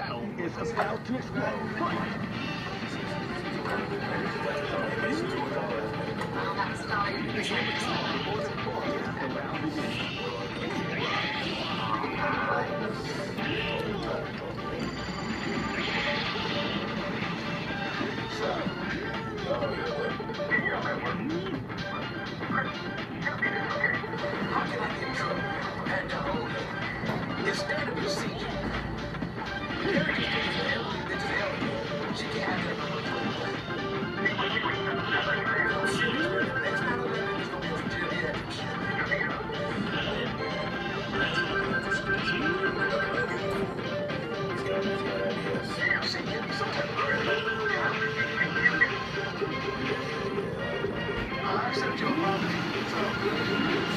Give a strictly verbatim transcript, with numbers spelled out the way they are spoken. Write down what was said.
battle is about to explode. Fight! It's standard procedure. She can't have it. I accept your apology.